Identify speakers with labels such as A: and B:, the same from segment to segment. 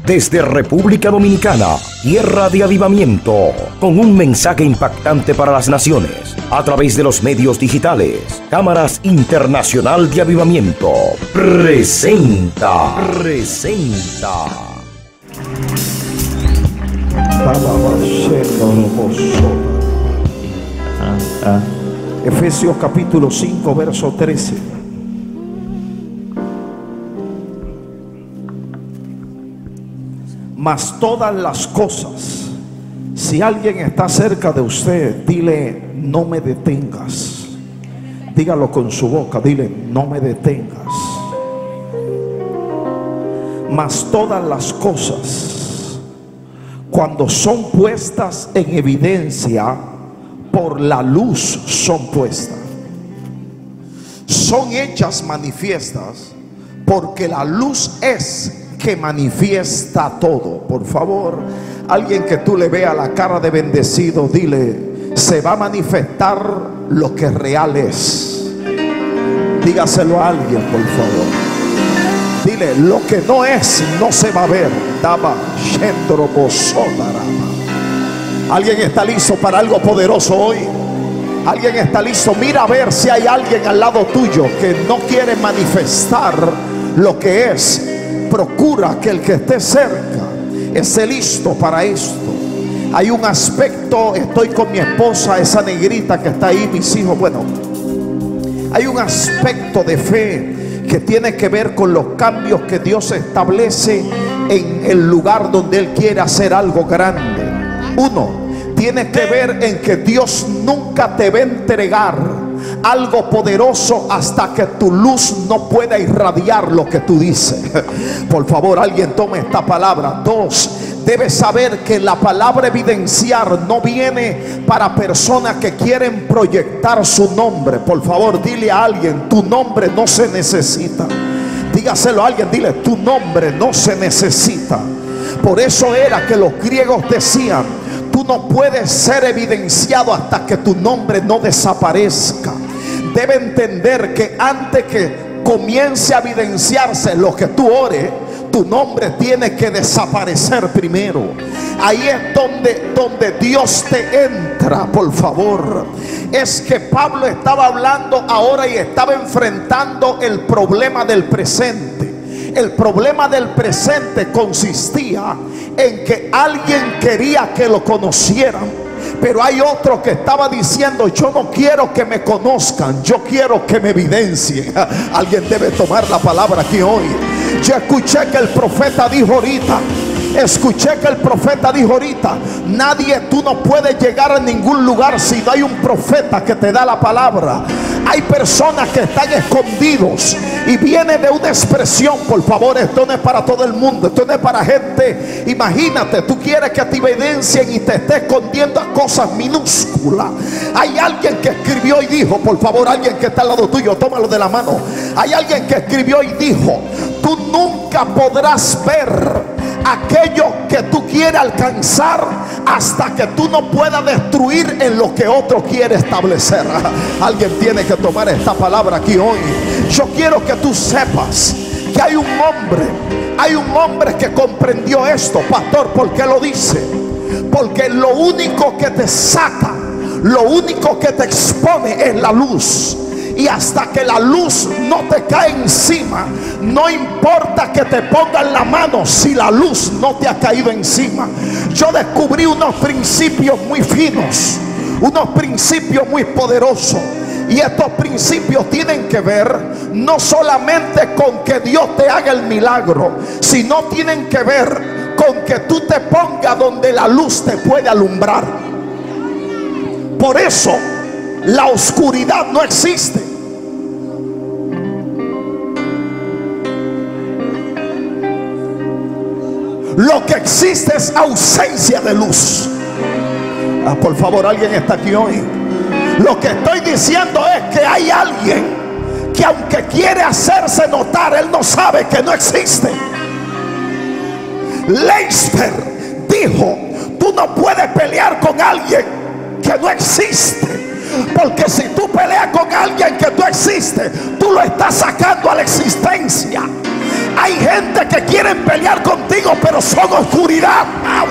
A: desde República Dominicana, tierra de avivamiento, con un mensaje impactante para las naciones, a través de los medios digitales. Cámaras Internacional de Avivamiento presenta.
B: Efesios capítulo 5, verso 13. Mas todas las cosas, si alguien está cerca de usted, dile: no me detengas. Dígalo con su boca, dile: no me detengas. Mas todas las cosas, cuando son puestas en evidencia por la luz, son puestas, son hechas manifiestas, porque la luz es que manifiesta todo. Por favor, alguien que tú le veas la cara de bendecido, dile: se va a manifestar lo que real es. Dígaselo a alguien, por favor. Dile: lo que no es, no se va a ver. Alguien está listo para algo poderoso hoy. Alguien está listo. Mira a ver si hay alguien al lado tuyo que no quiere manifestar lo que es. Procura que el que esté cerca esté listo para esto. Hay un aspecto, estoy con mi esposa, esa negrita que está ahí, mis hijos. Bueno, hay un aspecto de fe que tiene que ver con los cambios que Dios establece en el lugar donde Él quiere hacer algo grande. Uno, tiene que ver en que Dios nunca te va a entregar algo poderoso hasta que tu luz no pueda irradiar lo que tú dices. Por favor, alguien tome esta palabra. Dos, debes saber que la palabra evidenciar no viene para personas que quieren proyectar su nombre. Por favor, dile a alguien: tu nombre no se necesita. Dígaselo a alguien, dile: tu nombre no se necesita. Por eso era que los griegos decían: tú no puedes ser evidenciado hasta que tu nombre no desaparezca. Debe entender que antes que comience a evidenciarse lo que tú ores, tu nombre tiene que desaparecer primero. Ahí es donde Dios te entra. Por favor, es que Pablo estaba hablando ahora y estaba enfrentando el problema del presente. El problema del presente consistía en que alguien quería que lo conocieran, pero hay otro que estaba diciendo: yo no quiero que me conozcan, yo quiero que me evidencien. Alguien debe tomar la palabra aquí hoy. Yo escuché que el profeta dijo ahorita, nadie, tú no puedes llegar a ningún lugar si no hay un profeta que te da la palabra. Hay personas que están escondidos y viene de una expresión. Por favor, esto no es para todo el mundo, esto no es para gente. Imagínate, tú quieres que te evidencien y te esté escondiendo a cosas minúsculas. Hay alguien que escribió y dijo, por favor, alguien que está al lado tuyo, tómalo de la mano. Hay alguien que escribió y dijo: tú nunca podrás ver aquello que tú quieres alcanzar hasta que tú no puedas destruir en lo que otro quiere establecer. Alguien tiene que tomar esta palabra aquí hoy. Yo quiero que tú sepas que hay un hombre que comprendió esto. Pastor, ¿por qué lo dice? Porque lo único que te saca, lo único que te expone es la luz. Y hasta que la luz no te cae encima, no importa que te pongan la mano si la luz no te ha caído encima. Yo descubrí unos principios muy finos, unos principios muy poderosos. Y estos principios tienen que ver no solamente con que Dios te haga el milagro, sino tienen que ver con que tú te pongas donde la luz te puede alumbrar. Por eso la oscuridad no existe. Lo que existe es ausencia de luz. Por favor, alguien está aquí hoy. Lo que estoy diciendo es que hay alguien que, aunque quiere hacerse notar, él no sabe que no existe. Leicester dijo: tú no puedes pelear con alguien que no existe, porque si tú peleas con alguien que tú existes, tú lo estás sacando a la existencia. Hay gente que quiere pelear contigo, pero son oscuridad.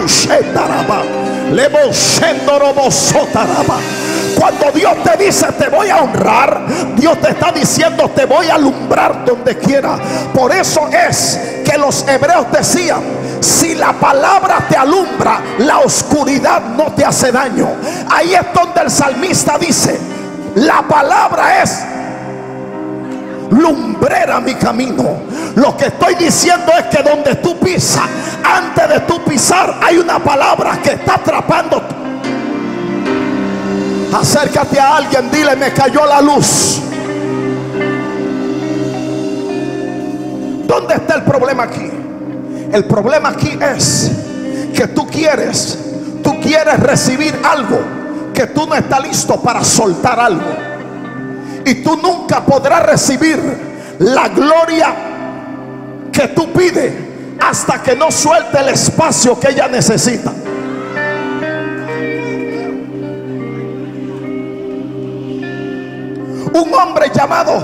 B: Cuando Dios te dice te voy a honrar, Dios te está diciendo te voy a alumbrar donde quiera. Por eso es que los hebreos decían: si la palabra te alumbra, la oscuridad no te hace daño. Ahí es donde el salmista dice: la palabra es lumbrera mi camino. Lo que estoy diciendo es que donde tú pisas, antes de tú pisar, hay una palabra que está atrapando. Acércate a alguien, dile: me cayó la luz. ¿Dónde está el problema aquí? El problema aquí es que tú quieres recibir algo que tú no estás listo para soltar algo. Y tú nunca podrás recibir la gloria que tú pides hasta que no suelte el espacio que ella necesita. Un hombre llamado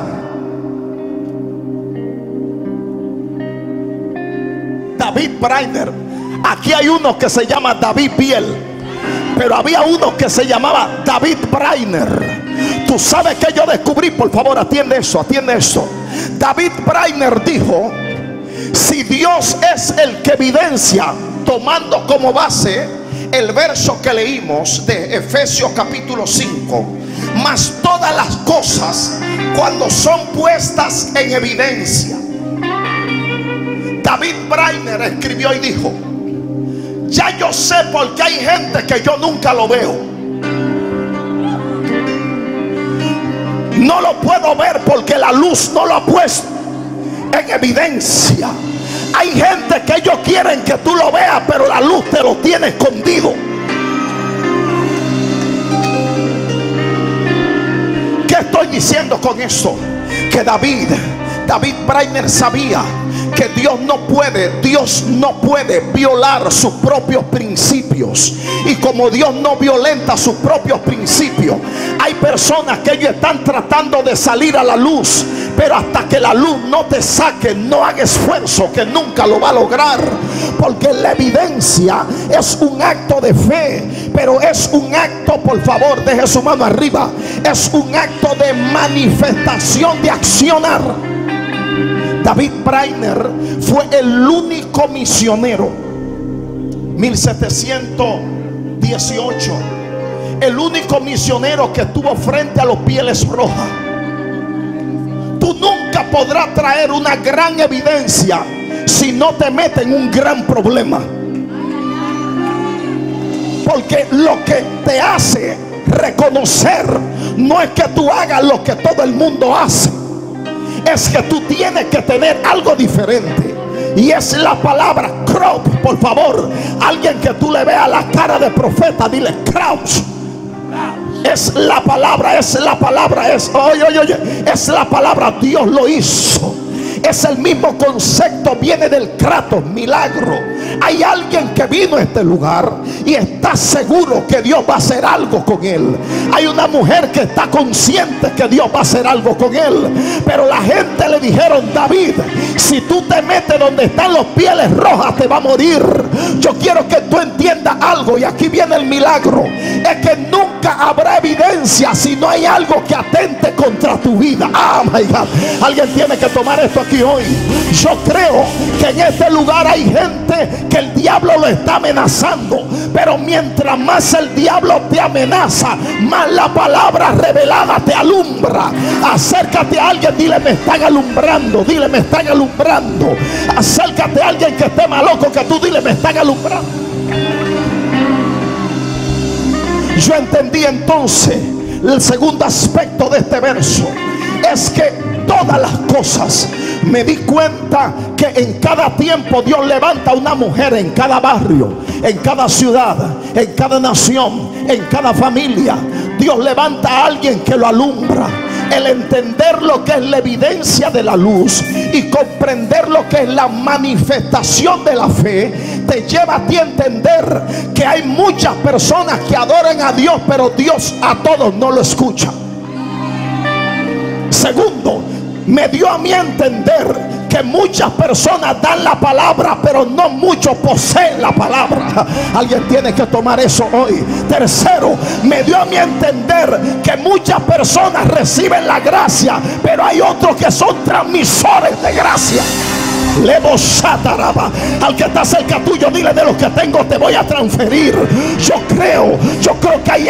B: David Brainerd. Aquí hay uno que se llama David Biel, pero había uno que se llamaba David Brainerd. Tú sabes que yo descubrí, por favor, atiende eso, atiende eso. David Brainerd dijo: si Dios es el que evidencia, tomando como base el verso que leímos de Efesios capítulo 5, mas todas las cosas cuando son puestas en evidencia. David Brainerd escribió y dijo: ya yo sé por qué hay gente que yo nunca lo veo. No lo puedo ver porque la luz no lo ha puesto en evidencia. Hay gente que ellos quieren que tú lo veas, pero la luz te lo tiene escondido. ¿Qué estoy diciendo con esto? Que David Brainerd sabía que Dios no puede violar sus propios principios. Y como Dios no violenta sus propios principios, hay personas que ellos están tratando de salir a la luz, pero hasta que la luz no te saque, no haga esfuerzo, que nunca lo va a lograr. Porque la evidencia es un acto de fe, pero es un acto, por favor, deje su mano arriba, es un acto de manifestación, de accionar. David Brainerd fue el único misionero, 1718, el único misionero que estuvo frente a los Pieles Rojas. Tú nunca podrás traer una gran evidencia si no te metes en un gran problema. Porque lo que te hace reconocer no es que tú hagas lo que todo el mundo hace, es que tú tienes que tener algo diferente. Y es la palabra crop. Por favor, alguien que tú le veas la cara de profeta, dile crouch. Es la palabra, es la palabra, es la palabra. Dios lo hizo. Es el mismo concepto, viene del kratos, milagro. Hay alguien que vino a este lugar y está seguro que Dios va a hacer algo con él. Hay una mujer que está consciente que Dios va a hacer algo con él. Pero la gente le dijeron: David, si tú te metes donde están los Pieles Rojas, te va a morir. Yo quiero que tú entiendas algo, y aquí viene el milagro. Es que nunca habrá evidencia si no hay algo que atente contra tu vida. Oh my God. Alguien tiene que tomar esto aquí hoy. Yo creo que en este lugar hay gente que el diablo lo está amenazando, pero mientras más el diablo te amenaza, más la palabra revelada te alumbra. Acércate a alguien, dile: me están alumbrando. Dile: me están alumbrando. Acércate a alguien que esté más loco que tú, dile: me están alumbrando. Yo entendí entonces el segundo aspecto de este verso, es que todas las cosas, me di cuenta que en cada tiempo Dios levanta una mujer, en cada barrio, en cada ciudad, en cada nación, en cada familia. Dios levanta a alguien que lo alumbra. El entender lo que es la evidencia de la luz y comprender lo que es la manifestación de la fe te lleva a ti a entender que hay muchas personas que adoran a Dios, pero Dios a todos no lo escucha. Segundo, me dio a mí a entender que muchas personas dan la palabra, pero no muchos poseen la palabra. Alguien tiene que tomar eso hoy. Tercero, me dio a mí a entender que muchas personas reciben la gracia, pero hay otros que son transmisores de gracia. Al que está cerca tuyo, dile: de lo que tengo te voy a transferir. Yo creo que hay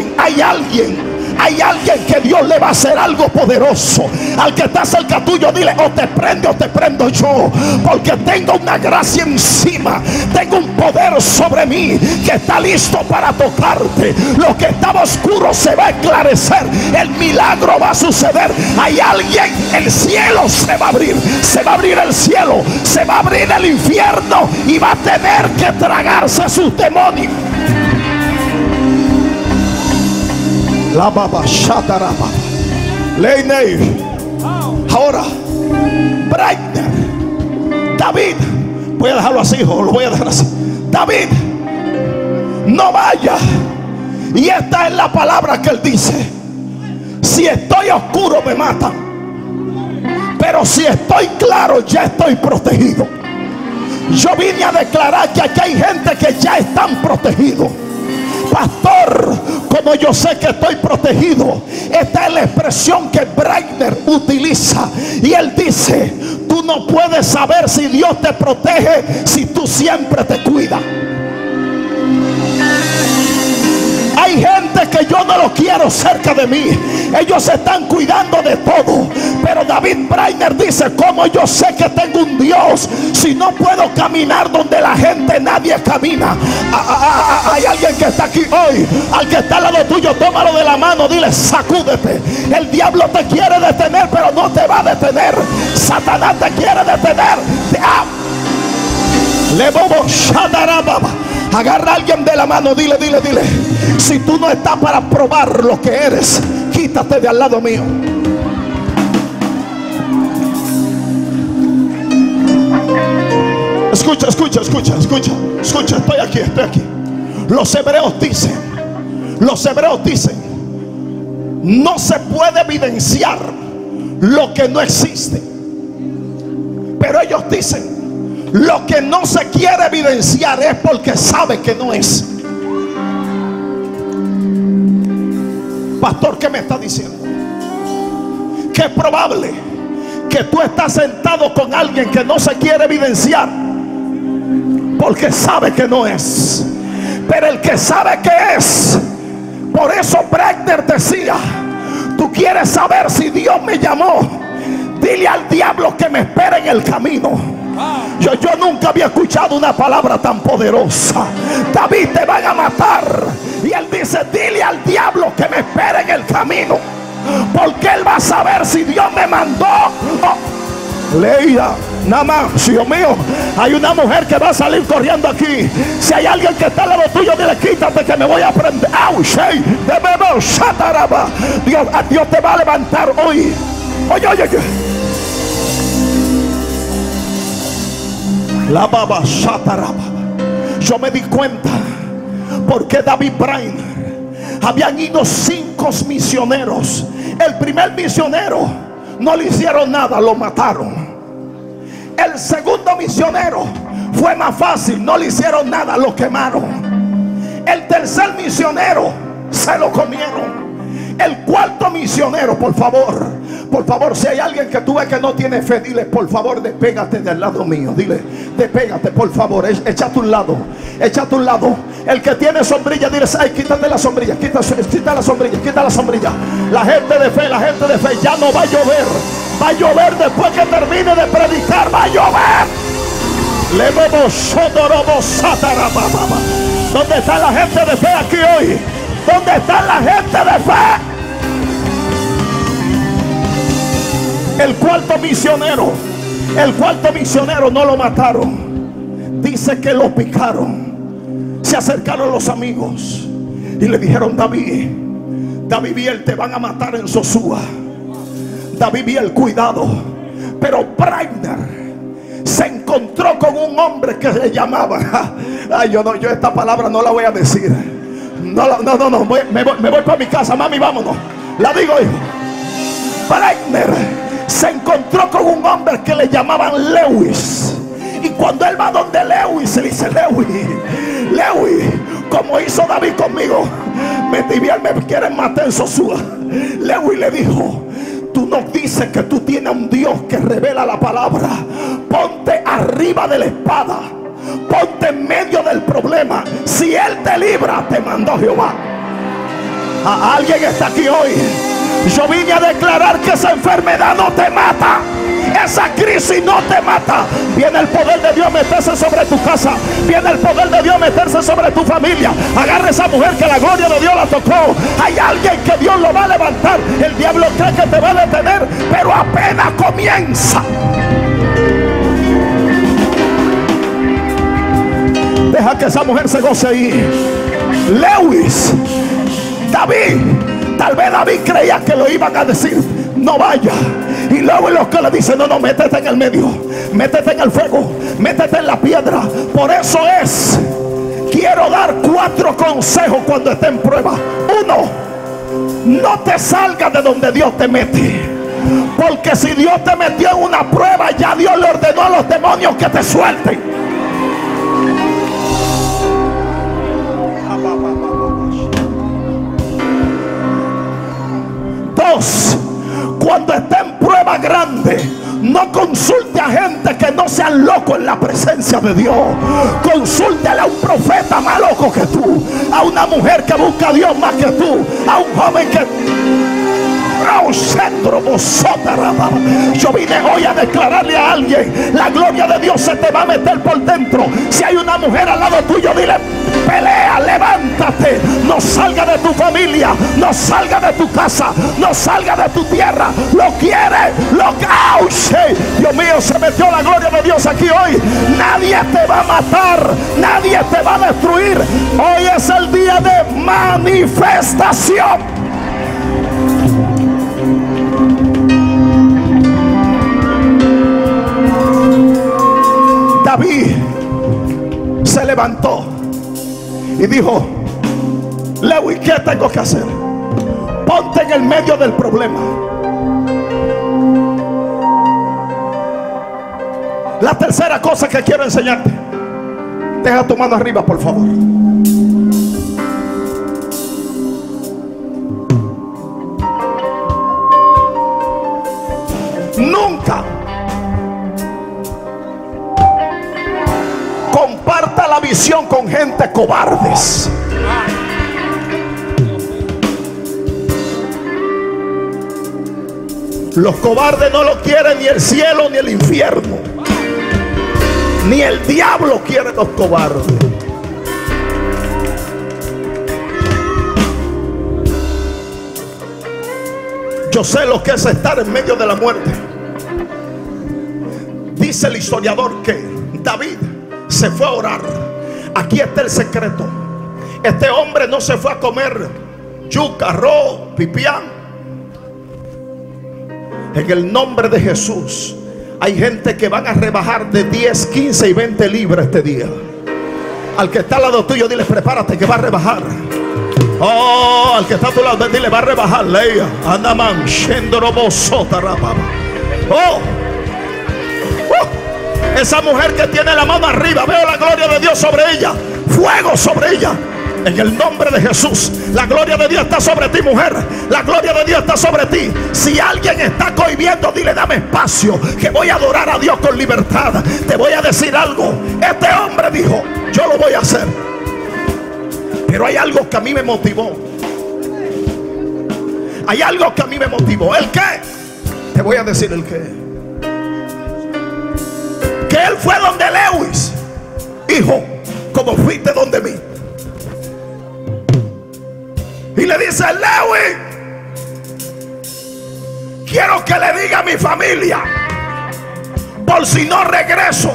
B: alguien que Dios le va a hacer algo poderoso. Al que está cerca tuyo, dile: o te prende o te prendo yo, porque tengo una gracia encima, tengo un poder sobre mí que está listo para tocarte. Lo que estaba oscuro se va a esclarecer, el milagro va a suceder. Hay alguien, el cielo se va a abrir el cielo, se va a abrir el infierno y va a tener que tragarse sus demonios. La baba shataraba. Leinei. Ahora, Breitner, David, voy a dejarlo así, hijo, lo voy a dejar así. David, no vaya. Y esta es la palabra que él dice: si estoy oscuro me matan, pero si estoy claro ya estoy protegido. Yo vine a declarar que aquí hay gente que ya están protegidos. Pastor, como yo sé que estoy protegido, esta es la expresión que Breitner utiliza. Y él dice: tú no puedes saber si Dios te protege si tú siempre te cuidas. Hay gente que yo no lo quiero cerca de mí, ellos se están cuidando de todo. Pero David Breitner dice: ¿cómo yo sé que tengo un Dios si no puedo caminar donde la gente, nadie camina? Hay alguien que está aquí hoy. Al que está al lado tuyo, tómalo de la mano, dile: sacúdete. El diablo te quiere detener, pero no te va a detener. Satanás te quiere detener. Le bobo shadarababa. Agarra a alguien de la mano, dile: si tú no estás para probar lo que eres, quítate de al lado mío. Escucha, estoy aquí. Los hebreos dicen: no se puede evidenciar lo que no existe. Pero ellos dicen: lo que no se quiere evidenciar es porque sabe que no es. Pastor, ¿qué me está diciendo? Que es probable que tú estás sentado con alguien que no se quiere evidenciar porque sabe que no es. Pero el que sabe que es, por eso Breitner decía: tú quieres saber si Dios me llamó, dile al diablo que me espere en el camino. Yo nunca había escuchado una palabra tan poderosa. David, te van a matar, y él dice: dile al diablo que me espere en el camino, porque él va a saber si Dios me mandó. Leía, nada más, Dios mío, hay una mujer que va a salir corriendo aquí. Si hay alguien que está al lado tuyo, dile: quítate que me voy a prender. Dios te va a levantar hoy. Oye. La baba shataraba. Yo me di cuenta porque David Breitner, habían ido 5 misioneros. El primer misionero no le hicieron nada, lo mataron. El segundo misionero fue más fácil, no le hicieron nada, lo quemaron. El tercer misionero se lo comieron. El cuarto misionero, por favor, si hay alguien que tú ves que no tiene fe, dile: por favor, despégate del lado mío. Dile: despégate, por favor, échate un lado. El que tiene sombrilla, dile: ay, quítate la sombrilla, quita la sombrilla. La gente de fe, ya no va a llover. Va a llover después que termine de predicar, va a llover. ¿Dónde está la gente de fe aquí hoy? ¿Dónde está la gente de fe? El cuarto misionero no lo mataron. Dice que lo picaron. Se acercaron los amigos y le dijeron: David, Biel, te van a matar en Sosúa. David Biel, cuidado. Pero Breitner se encontró con un hombre que se llamaba, yo esta palabra no la voy a decir. No, me voy para mi casa, mami, vámonos. La digo, hijo. Breitner se encontró con un hombre que le llamaban Lewis. Y cuando él va donde Lewis, se le dice: Lewis, como hizo David conmigo, me quieren matar en Sosúa. Lewis le dijo: tú no dices que tú tienes un Dios que revela la palabra. Ponte arriba de la espada, ponte en medio del problema. Si él te libra, te mandó Jehová. Alguien está aquí hoy. Yo vine a declarar que esa enfermedad no te mata, esa crisis no te mata. Viene el poder de Dios meterse sobre tu casa, viene el poder de Dios meterse sobre tu familia. Agarra esa mujer que la gloria de Dios la tocó. Hay alguien que Dios lo va a levantar. El diablo cree que te va a detener, pero apenas comienza. Deja que esa mujer se goce ahí. Lewis, David, tal vez David creía que lo iban a decir: no vaya. Y luego los que le dicen: no, métete en el medio, métete en el fuego, métete en la piedra. Por eso quiero dar 4 consejos cuando esté en prueba. 1, no te salgas de donde Dios te mete, porque si Dios te metió en una prueba, ya Dios le ordenó a los demonios que te suelten. 2, cuando esté en prueba grande, no consulte a gente que no sean locos en la presencia de Dios. Consúltale a un profeta más loco que tú, a una mujer que busca a Dios más que tú, a un joven que... Yo vine hoy a declararle a alguien: la gloria de Dios se te va a meter por dentro. Si hay una mujer al lado tuyo, dile: pelea, levántate. No salga de tu familia, no salga de tu casa, no salga de tu tierra. Lo quiere, Dios mío, se metió la gloria de Dios aquí hoy. Nadie te va a matar, nadie te va a destruir. Hoy es el día de manifestación. David se levantó y dijo: Lewis, ¿qué tengo que hacer? Ponte en el medio del problema. La tercera cosa que quiero enseñarte. Deja tu mano arriba, por favor. Nunca comparta la visión con gente cobardes. Los cobardes no lo quieren ni el cielo ni el infierno. Ni el diablo quiere los cobardes. Yo sé lo que es estar en medio de la muerte. Dice el historiador que David se fue a orar. Aquí está el secreto. Este hombre no se fue a comer yuca, arroz, pipián. En el nombre de Jesús, hay gente que van a rebajar de 10, 15 y 20 libras este día. Al que está al lado tuyo, dile: prepárate que va a rebajar. Oh, al que está a tu lado, dile: va a rebajar. Leia, Anaman, Shendorobosota, Rapaba. Oh, esa mujer que tiene la mano arriba, veo la gloria de Dios sobre ella, fuego sobre ella. En el nombre de Jesús, la gloria de Dios está sobre ti, mujer. La gloria de Dios está sobre ti. Si alguien está cohibiendo, dile: dame espacio, que voy a adorar a Dios con libertad. Te voy a decir algo. Este hombre dijo: yo lo voy a hacer. Pero hay algo que a mí me motivó. Hay algo que a mí me motivó. ¿El qué? Te voy a decir el qué. Que él fue donde Lewis. Hijo, como fuiste donde mí. Y le dice: Lewis, quiero que le diga a mi familia, por si no regreso.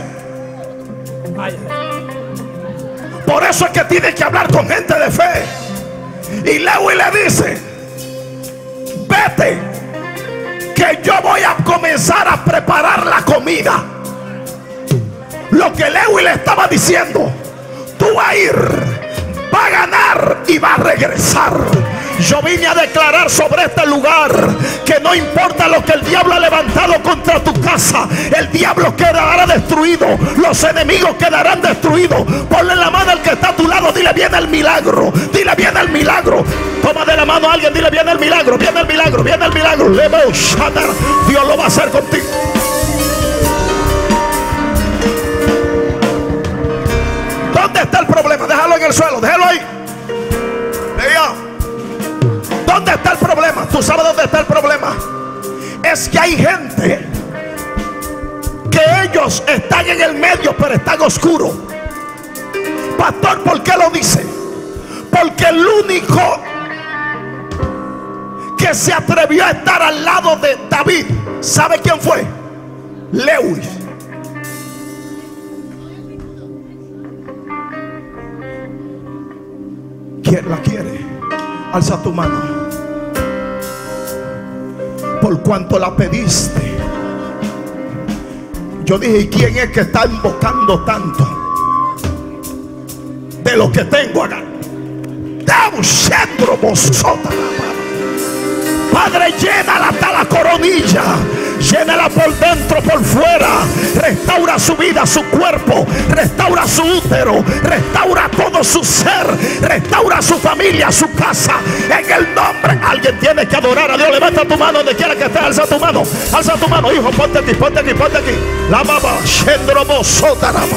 B: Por eso es que tiene que hablar con gente de fe. Y Lewis le dice: vete, que yo voy a comenzar a preparar la comida. Lo que Lewis le estaba diciendo: tú vas a ir, va a ganar y va a regresar. Yo vine a declarar sobre este lugar que no importa lo que el diablo ha levantado contra tu casa, el diablo quedará destruido, los enemigos quedarán destruidos. Ponle la mano al que está a tu lado, dile: viene el milagro, dile: viene el milagro. Toma de la mano a alguien, dile: viene el milagro, viene el milagro, viene el milagro. Dios lo va a hacer contigo. ¿Dónde está el problema? Déjalo en el suelo, déjalo ahí. Vea. ¿Dónde está el problema? ¿Tú sabes dónde está el problema? Es que hay gente que ellos están en el medio, pero están oscuros. Pastor, ¿por qué lo dice? Porque el único que se atrevió a estar al lado de David, ¿sabe quién fue? Lewis. ¿Quién la quiere? Alza tu mano. Por cuanto la pediste. Yo dije: ¿y quién es que está invocando tanto de lo que tengo acá? Padre, llénala hasta la coronilla, llénala por dentro, por fuera. Restaura su vida, su cuerpo, restaura su útero, restaura todo su ser, restaura su familia, su casa. En el nombre, alguien tiene que adorar a Dios. Levanta tu mano donde quiera que estés. Alza tu mano, hijo. Ponte aquí, ponte aquí, ponte aquí. La baba, Shendrobo Sotarama.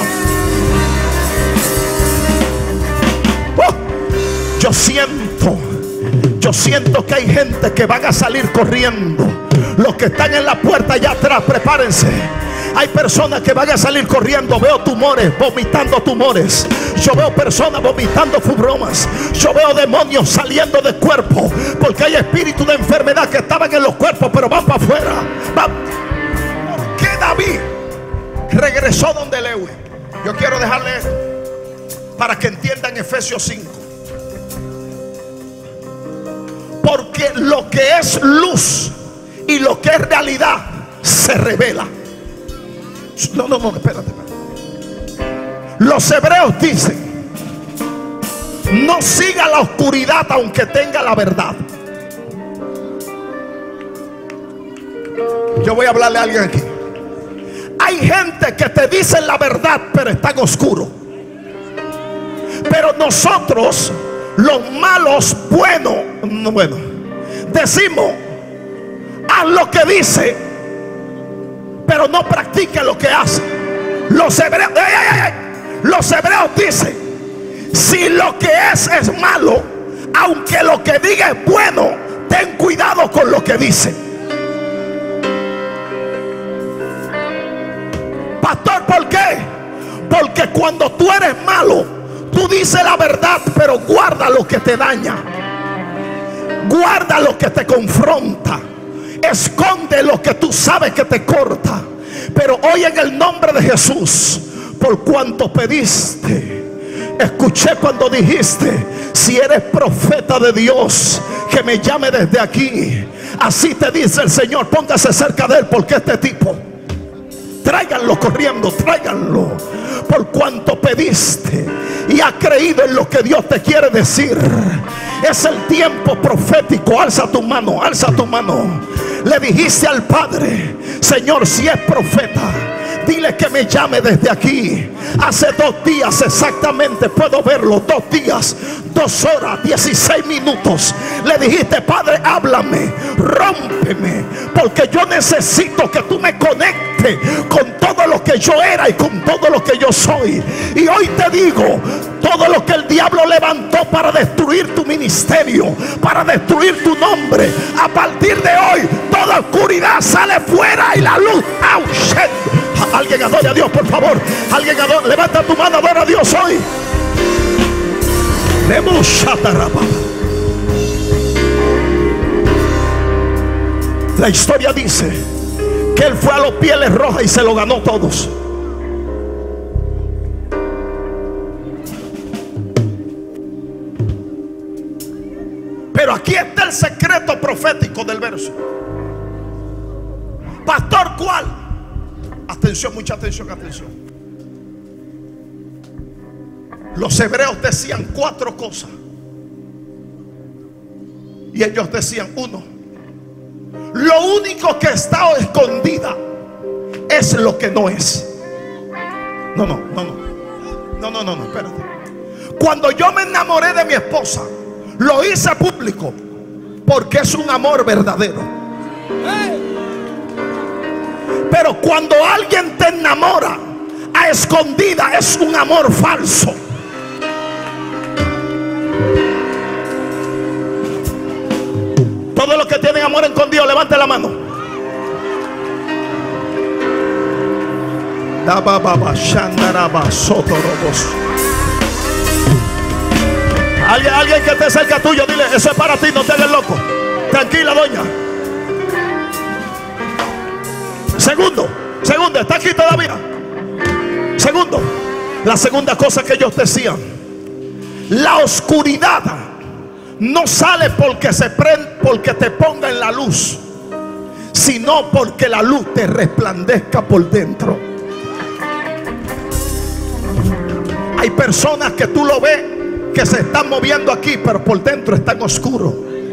B: Yo siento que hay gente que van a salir corriendo. Los que están en la puerta allá atrás, prepárense. Hay personas que van a salir corriendo. Veo tumores, vomitando tumores. Yo veo personas vomitando fibromas. Yo veo demonios saliendo del cuerpo, porque hay espíritus de enfermedad que estaban en los cuerpos, pero van para afuera. ¿Por qué David regresó donde Lewis? Yo quiero dejarle para que entiendan Efesios 5. Porque lo que es luz y lo que es realidad se revela. No, espérate. Los hebreos dicen: no siga la oscuridad aunque tenga la verdad. Yo voy a hablarle a alguien aquí. Hay gente que te dice la verdad pero están oscuros. Pero nosotros, los malos, bueno, decimos: haz lo que dice, pero no practique lo que hace. Los hebreos dicen: si lo que es malo, aunque lo que diga es bueno, ten cuidado con lo que dice. Pastor, ¿por qué? Porque cuando tú eres malo, tú dices la verdad, pero guarda lo que te daña, guarda lo que te confronta, esconde lo que tú sabes que te corta. Pero hoy, en el nombre de Jesús, por cuanto pediste, escuché cuando dijiste: si eres profeta de Dios, que me llame desde aquí. Así te dice el Señor: póngase cerca de él, porque este tipo, tráiganlo corriendo, tráiganlo. Por cuanto pediste y has creído en lo que Dios te quiere decir, es el tiempo profético. Alza tu mano, alza tu mano. Le dijiste al Padre: Señor, si es profeta, dile que me llame desde aquí. Hace 2 días exactamente, puedo verlo, 2 días, 2 horas, 16 minutos. Le dijiste: Padre, háblame, rómpeme, porque yo necesito que tú me conectes con todo lo que yo era y con todo lo que yo soy. Y hoy te digo: todo lo que el diablo levantó para destruir tu ministerio, para destruir tu nombre, a partir de hoy toda oscuridad sale fuera y la luz. Alguien adora a Dios, por favor. Alguien adora, levanta tu mano, adora a Dios hoy. La historia dice que él fue a los Pieles Rojas y se lo ganó todos. Pero aquí está el secreto profético del verso. Pastor, ¿cuál? Atención, mucha atención, atención. Los hebreos decían 4 cosas. Y ellos decían: uno, lo único que está escondida es lo que no es. No, espérate. Cuando yo me enamoré de mi esposa, lo hice público porque es un amor verdadero. Pero cuando alguien te enamora a escondida, es un amor falso. Todos los que tienen amor escondido, levanten la mano. Alguien que esté cerca tuyo, dile: eso es para ti, no te hagas loco. Tranquila, doña. Segundo, ¿está aquí todavía? Segundo, la segunda cosa que ellos decían: la oscuridad no sale porque te ponga en la luz, sino porque la luz te resplandezca por dentro. Hay personas que tú lo ves que se están moviendo aquí, pero por dentro están oscuros.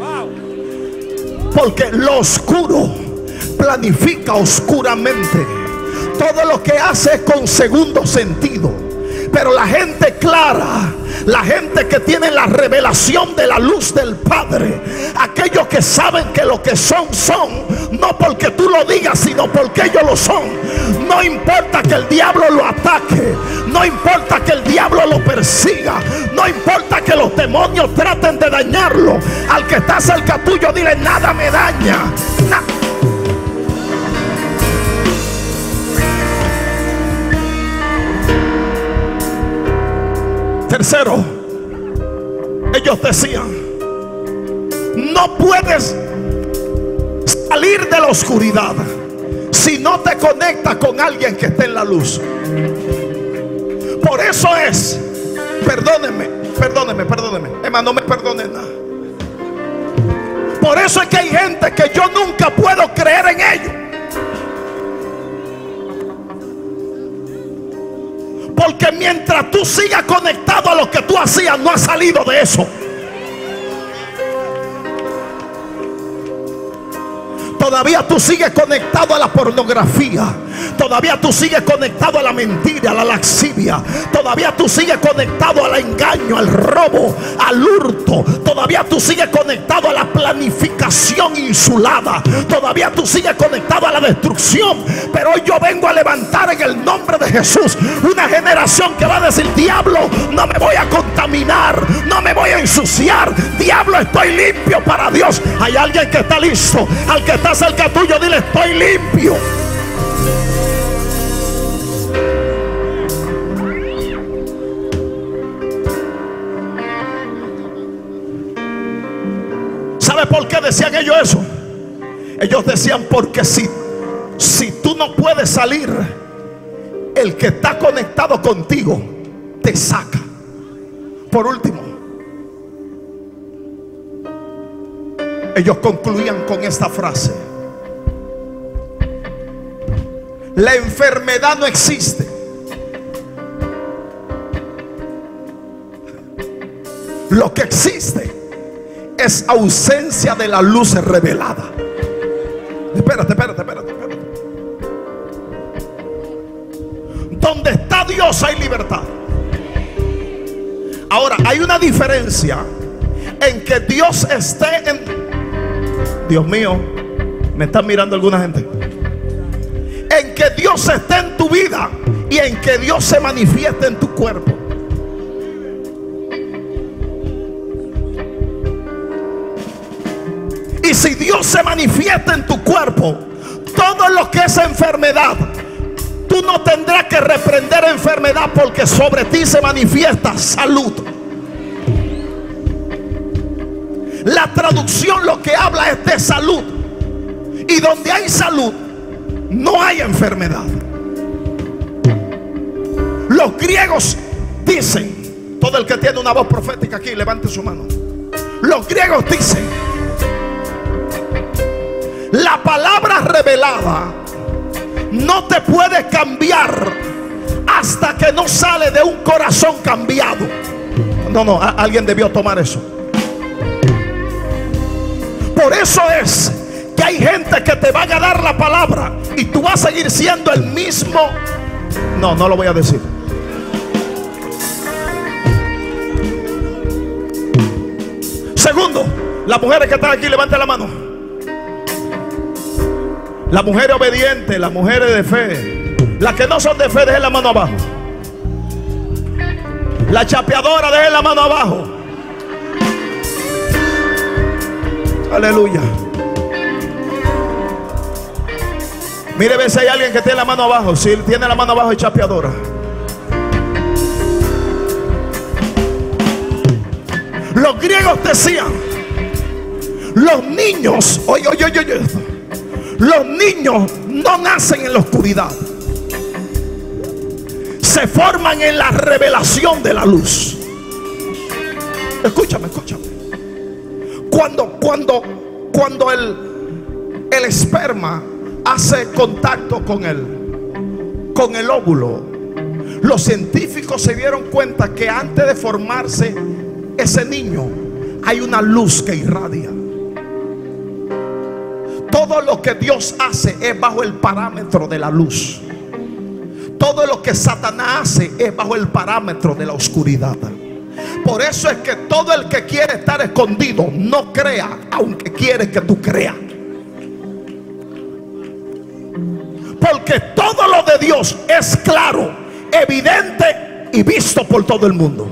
B: Porque lo oscuro planifica oscuramente. Todo lo que hace es con segundo sentido. Pero la gente clara, la gente que tiene la revelación de la luz del Padre, aquellos que saben que lo que son, no porque tú lo digas, sino porque ellos lo son. No importa que el diablo lo ataque, no importa que el diablo lo persiga, no importa que los demonios traten de dañarlo. Al que está cerca tuyo, dile: nada me daña. Tercero, ellos decían: no puedes salir de la oscuridad si no te conectas con alguien que esté en la luz. Por eso es, perdónenme, hermano, no me perdonen nada. Por eso es que hay gente que yo nunca puedo creer en ellos. Porque mientras tú sigas conectado a lo que tú hacías, no has salido de eso. Todavía tú sigues conectado a la pornografía. Todavía tú sigues conectado a la mentira, a la lascivia. Todavía tú sigues conectado al engaño, al robo, al hurto. Todavía tú sigues conectado a la planificación insulada. Todavía tú sigues conectado a la destrucción. Pero hoy yo vengo a levantar en el nombre de Jesús una generación que va a decir: diablo, no me voy a contaminar, no me voy a ensuciar. Diablo, estoy limpio para Dios. Hay alguien que está listo. Al que está cerca tuyo, dile: estoy limpio. ¿Sabe por qué decían ellos eso? Ellos decían: porque si tú no puedes salir, el que está conectado contigo te saca. Por último, ellos concluían con esta frase: la enfermedad no existe. Lo que existe es ausencia de la luz revelada. Espérate. Donde está Dios hay libertad. Ahora, hay una diferencia en que Dios esté en... Dios mío, me están mirando alguna gente. En que Dios esté en tu vida y en que Dios se manifieste en tu cuerpo. Y si Dios se manifiesta en tu cuerpo, todo lo que es enfermedad, tú no tendrás que reprender enfermedad, porque sobre ti se manifiesta salud. La traducción lo que habla es de salud. Y donde hay salud, no hay enfermedad. Los griegos dicen, todo el que tiene una voz profética aquí, levante su mano. Los griegos dicen: la palabra revelada no te puede cambiar hasta que no sale de un corazón cambiado. No, alguien debió tomar eso. que te van a dar la palabra y tú vas a seguir siendo el mismo. No, no lo voy a decir. Segundo, las mujeres que están aquí, levanten la mano. Las mujeres obedientes, las mujeres de fe. Las que no son de fe, dejen la mano abajo. La chapeadora, dejen la mano abajo. Aleluya. Mire, ve si hay alguien que tiene la mano abajo. Si tiene la mano abajo, es chapeadora. Los griegos decían: los niños, oye, los niños no nacen en la oscuridad, se forman en la revelación de la luz. Escúchame. Cuando el esperma hace contacto con el óvulo, los científicos se dieron cuenta que antes de formarse ese niño hay una luz que irradia. Todo lo que Dios hace es bajo el parámetro de la luz. Todo lo que Satanás hace es bajo el parámetro de la oscuridad. Por eso es que todo el que quiere estar escondido no crea, aunque quiere que tú creas. Porque todo lo de Dios es claro, evidente y visto por todo el mundo.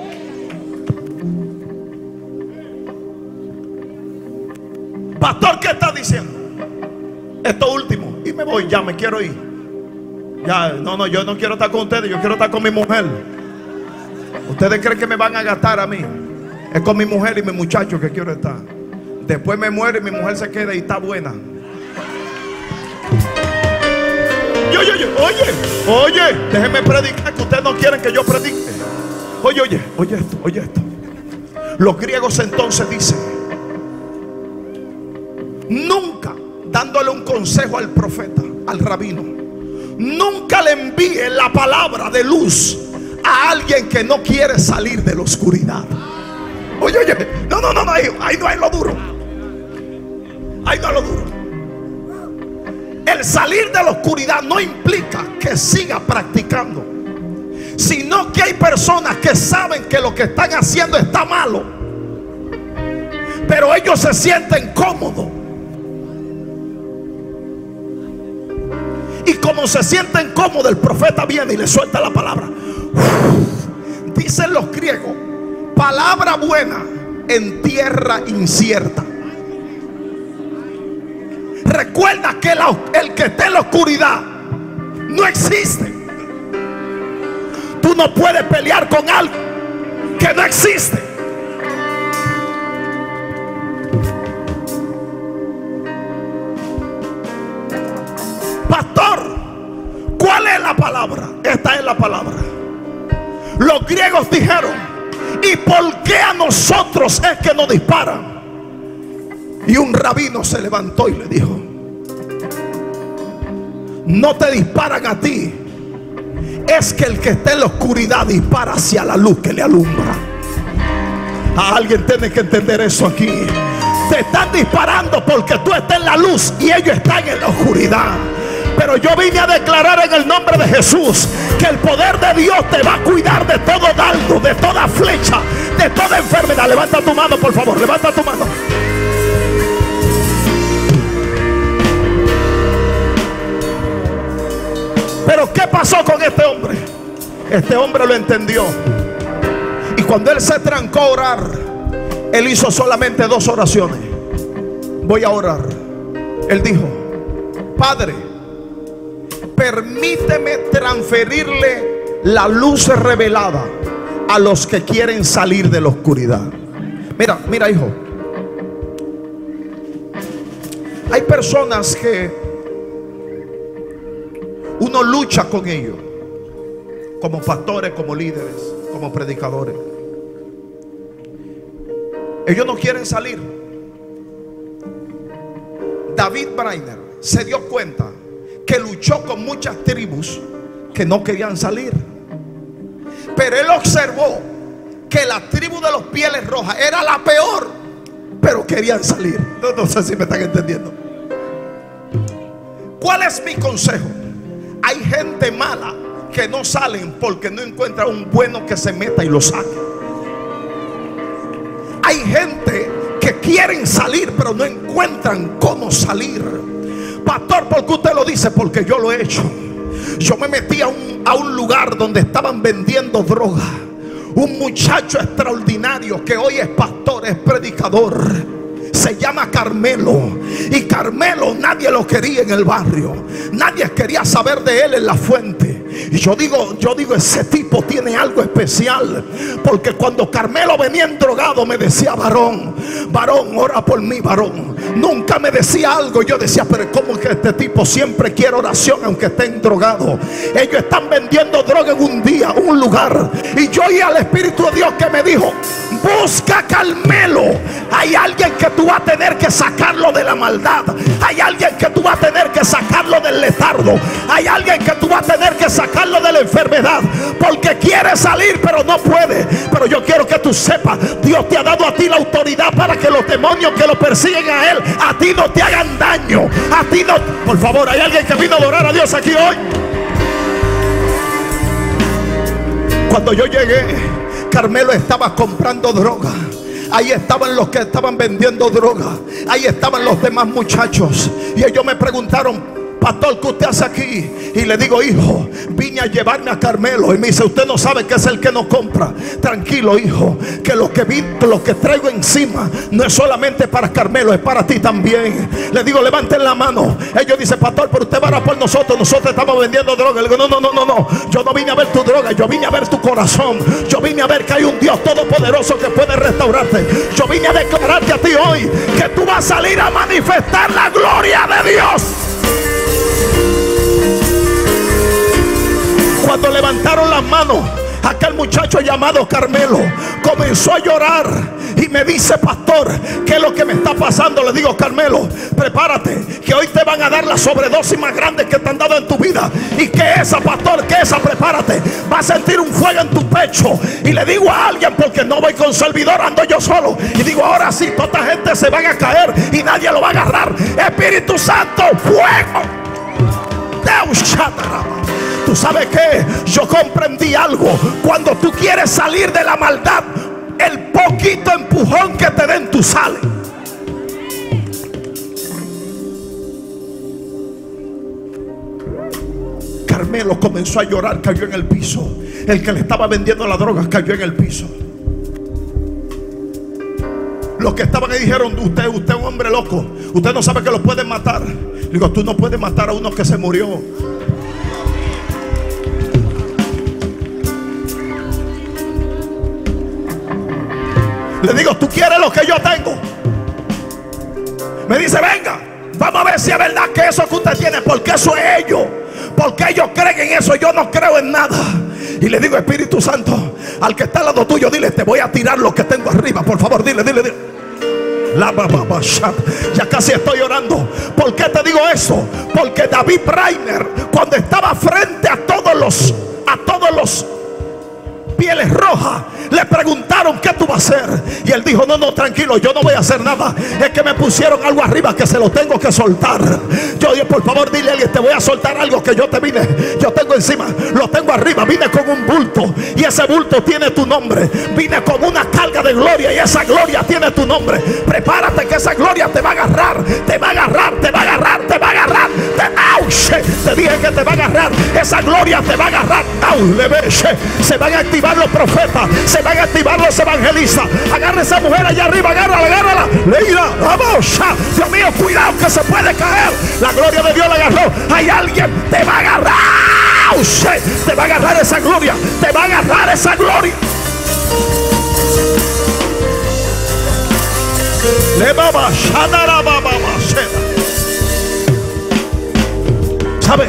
B: Pastor, ¿qué está diciendo? Esto último, y me voy, ya me quiero ir. Ya, no, yo no quiero estar con ustedes, yo quiero estar con mi mujer. Ustedes creen que me van a gastar a mí. Es con mi mujer y mi muchacho que quiero estar. Después me muero y mi mujer se queda y está buena. Oye, déjenme predicar, que ustedes no quieren que yo predique. Oye esto. Los griegos entonces dicen: nunca, dándole un consejo al profeta, al rabino, nunca le envíe la palabra de luz a alguien que no quiere salir de la oscuridad. Oye, no, ahí no hay lo duro. Ahí no es lo duro. El salir de la oscuridad no implica que siga practicando, sino que hay personas que saben que lo que están haciendo está malo, pero ellos se sienten cómodos. Y como se sienten cómodos, el profeta viene y le suelta la palabra. Dicen los griegos: palabra buena en tierra incierta. Recuerda que el que está en la oscuridad no existe. Tú no puedes pelear con algo que no existe. Pastor, ¿cuál es la palabra? Esta es la palabra. Los griegos dijeron: ¿y por qué a nosotros es que nos disparan? Y un rabino se levantó y le dijo: no te disparan a ti, es que el que está en la oscuridad dispara hacia la luz que le alumbra. A alguien tiene que entender eso aquí. Te están disparando porque tú estás en la luz y ellos están en la oscuridad. Pero yo vine a declarar en el nombre de Jesús que el poder de Dios te va a cuidar de todo dardo, de toda flecha, de toda enfermedad. Levanta tu mano, por favor, levanta tu mano. Pero ¿qué pasó con este hombre? Este hombre lo entendió. Y cuando él se trancó a orar, él hizo solamente 2 oraciones. Voy a orar. Él dijo: Padre, permíteme transferirle la luz revelada a los que quieren salir de la oscuridad. Mira, hijo. Hay personas que uno lucha con ellos, como pastores, como líderes, como predicadores. Ellos no quieren salir. David Brainer se dio cuenta que luchó con muchas tribus que no querían salir, pero él observó que la tribu de los pieles rojas era la peor, pero querían salir. No sé si me están entendiendo. ¿Cuál es mi consejo? Hay gente mala que no salen porque no encuentra un bueno que se meta y lo saque. Hay gente que quieren salir pero no encuentran cómo salir. Pastor, ¿por qué usted lo dice? Porque yo lo he hecho. Yo me metí a un lugar donde estaban vendiendo droga. Un muchacho extraordinario que hoy es pastor, es predicador. Se llama Carmelo. Y Carmelo nadie lo quería en el barrio. Nadie quería saber de él en la fuente. Y yo digo, ese tipo tiene algo especial. Porque cuando Carmelo venía endrogado me decía: varón, ora por mí, varón. Nunca me decía algo. Yo decía: pero ¿cómo que este tipo siempre quiere oración aunque esté endrogado? Ellos están vendiendo droga en un lugar. Y yo oí al Espíritu de Dios que me dijo: busca a Carmelo. Hay alguien que tú vas a tener que sacarlo de la maldad. Hay alguien que tú vas a tener que sacarlo del letargo. Hay alguien que tú vas a tener que sacarlo de la enfermedad. Porque quiere salir pero no puede. Pero yo quiero que tú sepas, Dios te ha dado a ti la autoridad para que los demonios que lo persiguen a él, a ti no te hagan daño. A ti no. Por favor, hay alguien que vino a adorar a Dios aquí hoy. Cuando yo llegué, Carmelo estaba comprando droga. Ahí estaban los que estaban vendiendo droga. Ahí estaban los demás muchachos. Y ellos me preguntaron: pastor, ¿qué usted hace aquí? Y le digo: hijo, vine a llevarme a Carmelo. Y me dice: usted no sabe que es el que nos compra. Tranquilo, hijo, que lo que traigo encima no es solamente para Carmelo, es para ti también. Le digo: levanten la mano. Ellos dicen: pastor, pero usted va a orar por nosotros. Nosotros estamos vendiendo droga. Le digo: no. Yo no vine a ver tu droga, yo vine a ver tu corazón. Yo vine a ver que hay un Dios todopoderoso que puede restaurarte. Yo vine a declararte a ti hoy que tú vas a salir a manifestar la gloria de Dios. Cuando levantaron las manos, aquel muchacho llamado Carmelo comenzó a llorar y me dice: pastor, ¿qué es lo que me está pasando? Le digo: Carmelo, prepárate, que hoy te van a dar la sobredosis más grande que te han dado en tu vida. ¿Y qué esa, pastor? ¿Qué esa? Prepárate, vas a sentir un fuego en tu pecho. Y le digo a alguien, porque no voy con servidor, ando yo solo, y digo: ahora sí, toda esta gente se van a caer y nadie lo va a agarrar. Espíritu Santo, fuego. ¿Tú sabes qué? Yo comprendí algo. Cuando tú quieres salir de la maldad, el poquito empujón que te den, tú sales. Carmelo comenzó a llorar, cayó en el piso. El que le estaba vendiendo la droga cayó en el piso. Los que estaban ahí dijeron: usted es un hombre loco, usted no sabe que lo pueden matar. Le digo: tú no puedes matar a uno que se murió. Le digo: ¿tú quieres lo que yo tengo? Me dice: venga, vamos a ver si es verdad que eso que usted tiene. Porque eso es ellos. Porque ellos creen en eso, yo no creo en nada. Y le digo: Espíritu Santo, al que está al lado tuyo, dile: te voy a tirar lo que tengo arriba. Por favor, dile. Ya casi estoy orando. ¿Por qué te digo eso? Porque David Brainer, cuando estaba frente a todos los pieles rojas, le preguntaron: ¿qué tú vas a hacer? Y él dijo: no, tranquilo, yo no voy a hacer nada. Es que me pusieron algo arriba que se lo tengo que soltar. Yo digo: por favor, dile a alguien: te voy a soltar algo que yo tengo encima, lo tengo arriba. Vine con un bulto y ese bulto tiene tu nombre. Vine con una carga de gloria y esa gloria tiene tu nombre. Prepárate, que esa gloria te va a agarrar. Te va a agarrar. Te dije que te va a agarrar. Esa gloria te va a agarrar. Se van a activar los profetas, se van a activar los evangelistas. Agarra esa mujer allá arriba, agárrala. Leila, vamos. Dios mío, cuidado que se puede caer. La gloria de Dios la agarró. Hay alguien, te va a agarrar. Te va a agarrar esa gloria. Te va a agarrar esa gloria. ¿Sabe?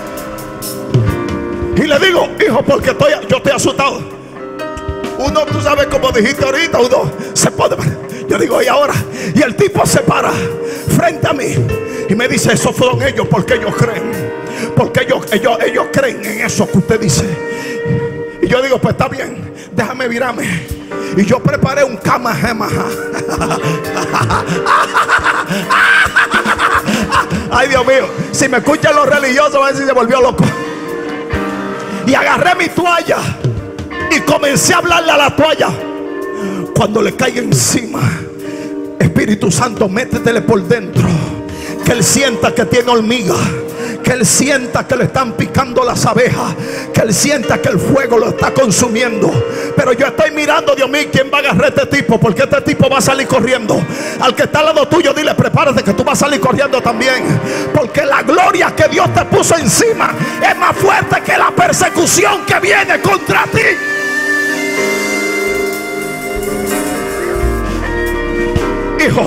B: Y le digo: hijo, porque yo estoy asustado. Uno, tú sabes, como dijiste ahorita, uno se pone. Yo digo: y ahora. Y el tipo se para frente a mí y me dice: esos fueron ellos, porque ellos creen. Porque ellos creen en eso que usted dice. Y yo digo: pues está bien, déjame virarme. Y yo preparé un Kamahemaha. Ay, Dios mío, si me escuchan los religiosos van a decir se volvió loco. Y agarré mi toalla y comencé a hablarle a la toalla. Cuando le caiga encima, Espíritu Santo, métetele por dentro. Que él sienta que tiene hormiga, que él sienta que le están picando las abejas, que él sienta que el fuego lo está consumiendo. Pero yo estoy mirando, Dios mío, ¿quién va a agarrar a este tipo? Porque este tipo va a salir corriendo. Al que está al lado tuyo, dile, prepárate que tú vas a salir corriendo también. Porque la gloria que Dios te puso encima es más fuerte que la persecución que viene contra ti. Hijo,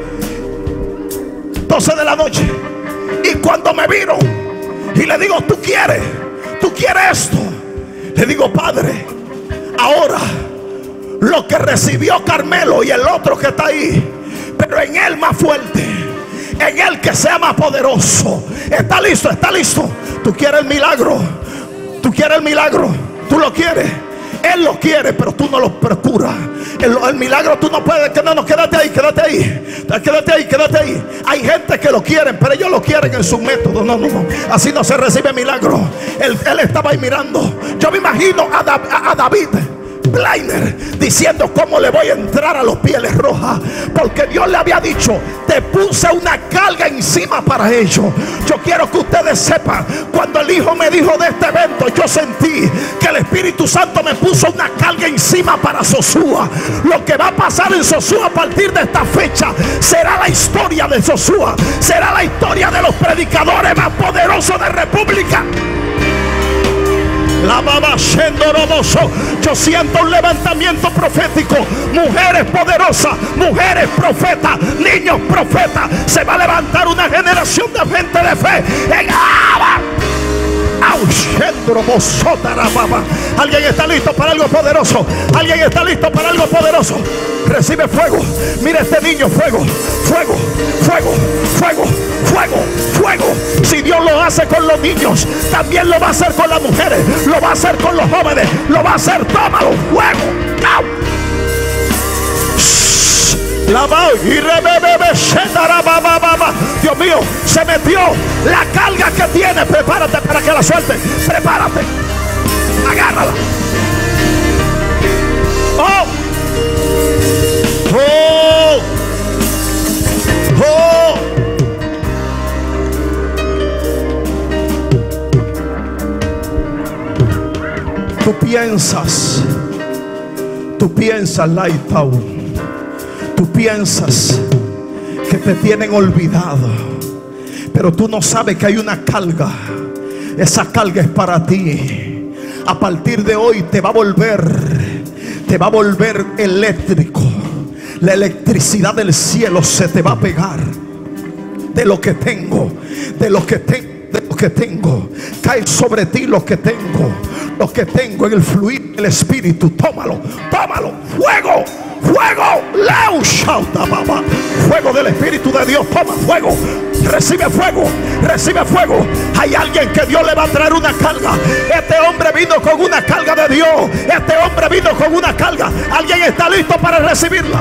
B: 12 de la noche. Y cuando me vino y le digo, ¿tú quieres esto? Le digo, Padre, ahora lo que recibió Carmelo y el otro que está ahí, pero en él más fuerte, en él que sea más poderoso. Está listo, está listo. Tú quieres el milagro, tú quieres el milagro, tú lo quieres. Él lo quiere, pero tú no lo procuras. El milagro tú no puedes. Que no, quédate ahí, quédate ahí. Quédate ahí, quédate ahí. Hay gente que lo quieren, pero ellos lo quieren en su método. No. Así no se recibe milagro. Él estaba ahí mirando. Yo me imagino a David Blainer diciendo, ¿cómo le voy a entrar a los Pieles Rojas? Porque Dios le había dicho, te puse una carga encima para ellos. Yo quiero que ustedes sepan, cuando el Hijo me dijo de este evento, yo sentí que el Espíritu Santo me puso una carga encima para Sosúa. Lo que va a pasar en Sosúa a partir de esta fecha será la historia de Sosúa, será la historia de los predicadores más poderosos de República. La baba siendo roboso. Yo siento un levantamiento profético. Mujeres poderosas, mujeres profetas, niños profetas. Se va a levantar una generación de gente de fe en Abba. Alguien está listo para algo poderoso. Alguien está listo para algo poderoso. Recibe fuego. Mira este niño, fuego, fuego, fuego, fuego, fuego, fuego. Si Dios lo hace con los niños, también lo va a hacer con las mujeres, lo va a hacer con los jóvenes, lo va a hacer. Tómalo, fuego. Dios mío, se metió la carga que tiene. Prepárate para que la suelte. Prepárate. Agárrala. Oh. Oh. Oh. Tú piensas Lighthouse. Tú piensas que te tienen olvidado, pero tú no sabes que hay una carga. Esa carga es para ti. A partir de hoy te va a volver eléctrico. La electricidad del cielo se te va a pegar. De lo que tengo, de lo que tengo, cae sobre ti lo que tengo en el fluir del Espíritu. Tómalo, tómalo, fuego. Fuego, fuego del Espíritu de Dios. Toma fuego, recibe fuego, recibe fuego. Hay alguien que Dios le va a traer una carga. Este hombre vino con una carga de Dios. Este hombre vino con una carga. Alguien está listo para recibirla.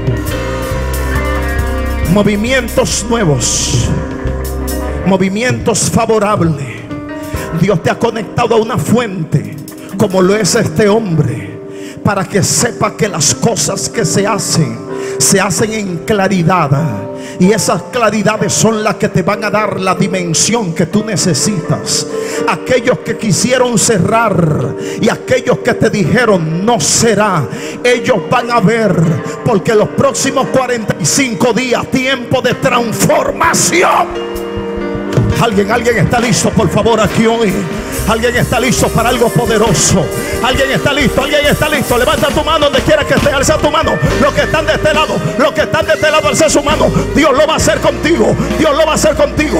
B: Movimientos nuevos, movimientos favorables. Dios te ha conectado a una fuente como lo es este hombre, para que sepa que las cosas que se hacen en claridad. Y esas claridades son las que te van a dar la dimensión que tú necesitas. Aquellos que quisieron cerrar y aquellos que te dijeron no será, ellos van a ver, porque los próximos 45 días, tiempo de transformación. Alguien está listo, por favor, aquí hoy. Alguien está listo para algo poderoso. Alguien está listo, alguien está listo. Levanta tu mano donde quiera que esté. Alza tu mano. Los que están de este lado, los que están de este lado, alza su mano. Dios lo va a hacer contigo. Dios lo va a hacer contigo.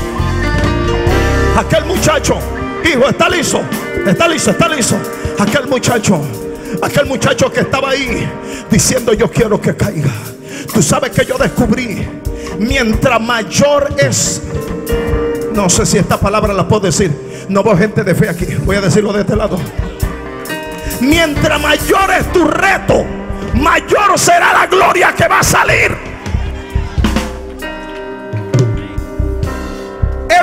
B: Aquel muchacho, hijo, está listo. Está listo, está listo. Aquel muchacho que estaba ahí diciendo, yo quiero que caiga. Tú sabes que yo descubrí, mientras mayor es, no sé si esta palabra la puedo decir, no veo gente de fe aquí, voy a decirlo de este lado. Mientras mayor es tu reto, mayor será la gloria que va a salir.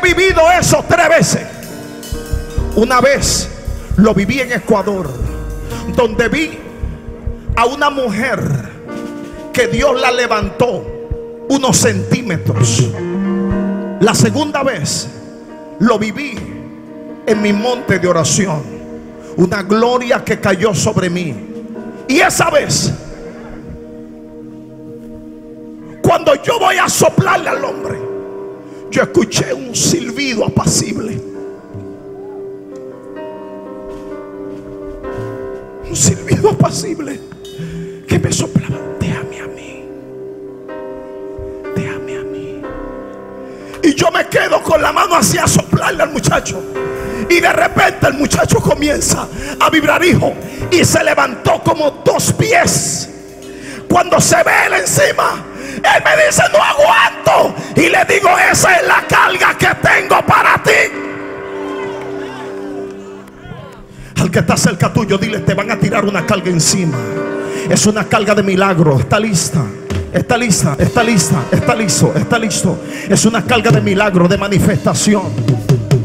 B: vivido eso 3 veces. Una vez lo viví en Ecuador, donde vi a una mujer que Dios la levantó unos centímetros. La segunda vez lo viví en mi monte de oración, una gloria que cayó sobre mí. Y esa vez, cuando yo voy a soplarle al hombre, yo escuché un silbido apacible, un silbido apacible que me soplaba. Déjame a mí, déjame a mí. Y yo me quedo con la mano así a soplarle al muchacho. Y de repente el muchacho comienza a vibrar, hijo, y se levantó como 2 pies. Cuando se ve él encima, él me dice: no aguanto. Y le digo: esa es la carga que tengo para ti. Al que está cerca tuyo, dile: te van a tirar una carga encima. Es una carga de milagro. Está lista, está lista, está lista, está listo, está listo. Es una carga de milagro, de manifestación.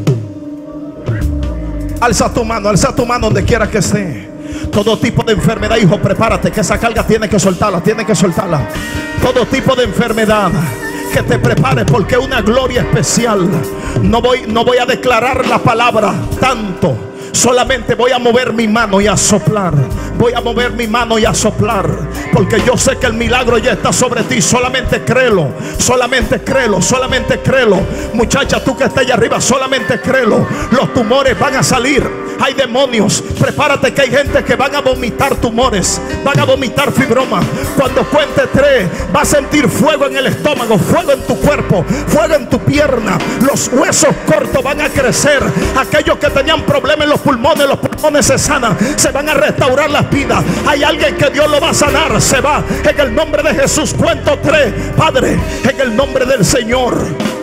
B: Alza tu mano donde quiera que esté. Todo tipo de enfermedad, hijo, prepárate, que esa carga tiene que soltarla, tiene que soltarla. Todo tipo de enfermedad, que te prepares, porque una gloria especial. No voy a declarar la palabra tanto. Solamente voy a mover mi mano y a soplar. Voy a mover mi mano y a soplar, porque yo sé que el milagro ya está sobre ti. Solamente créelo, solamente créelo, solamente créelo. Muchacha, tú que estás allá arriba, solamente créelo. Los tumores van a salir. Hay demonios, prepárate, que hay gente que van a vomitar tumores, van a vomitar fibroma. Cuando cuente 3, vas a sentir fuego en el estómago, fuego en tu cuerpo, fuego en tu pierna. Los huesos cortos van a crecer. Aquellos que tenían problemas en los pulmones se sanan, se van a restaurar las vidas. Hay alguien que Dios lo va a sanar, se va en el nombre de Jesús. Cuento 3, Padre, en el nombre del Señor.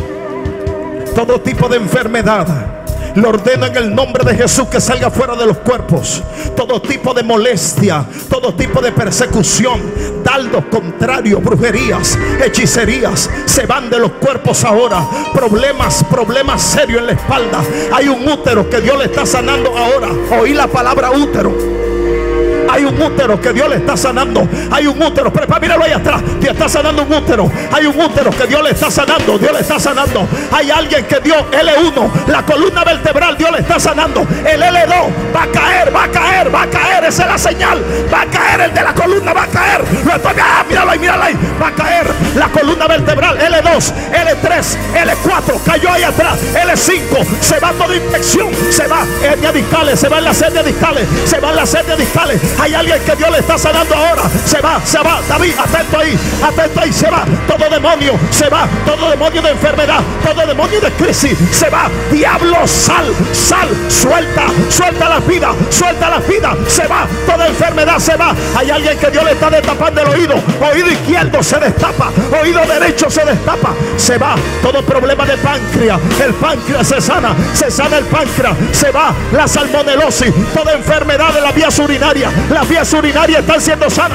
B: Todo tipo de enfermedad lo ordeno en el nombre de Jesús, que salga fuera de los cuerpos. Todo tipo de molestia, todo tipo de persecución, dardos contrarios, brujerías, hechicerías, se van de los cuerpos ahora. Problemas serios en la espalda. Hay un útero que Dios le está sanando ahora. Oí la palabra útero. Hay un útero que Dios le está sanando. Hay un útero, míralo ahí atrás. Dios está sanando un útero. Hay un útero que Dios le está sanando. Dios le está sanando. Hay alguien que Dios, L1, la columna vertebral, Dios le está sanando. El L2 va a caer, va a caer, va a caer. Esa es la señal. Va a caer el de la columna, va a caer. Míralo ahí, míralo ahí. Va a caer la columna vertebral. L2, L3, L4 cayó ahí atrás. L5 se va toda infección. Se va hernias discales, se va en las hernias discales, se va en las hernias discales. Hay alguien que Dios le está sanando ahora. Se va, David, atento ahí, se va todo demonio, se va todo demonio de enfermedad, todo demonio de crisis, se va. Diablo, sal, suelta la vida, se va toda enfermedad, se va. Hay alguien que Dios le está destapando el oído izquierdo se destapa, oído derecho se destapa, se va todo problema de páncreas, el páncreas se sana el páncreas, se va la salmonelosis, toda enfermedad de las vías urinarias. Las vías urinarias están siendo sanas.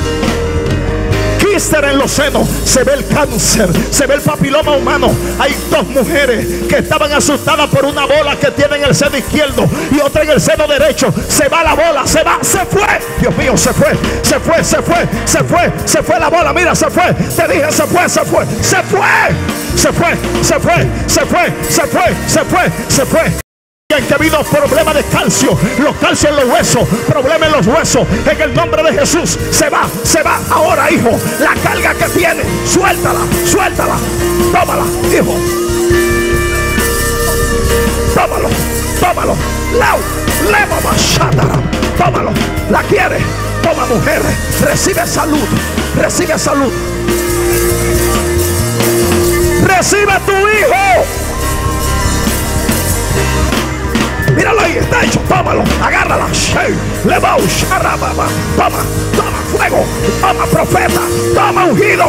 B: Quíster en los senos, se ve el cáncer, se ve el papiloma humano. Hay 2 mujeres que estaban asustadas por una bola que tiene en el seno izquierdo y otra en el seno derecho. Se va la bola, se fue. Dios mío, se fue la bola. Mira, se fue. Te dije, se fue. Que ha habido problemas de calcio, los calcios en los huesos, problemas en los huesos, en el nombre de Jesús, se va ahora, hijo, la carga que tiene, suéltala, tómala, hijo, tómalo, tómalo, la quiere, toma, mujer, recibe salud, recibe tu hijo. Míralo ahí, está hecho, tómalo, agárrala. Toma fuego, toma profeta, toma ungido.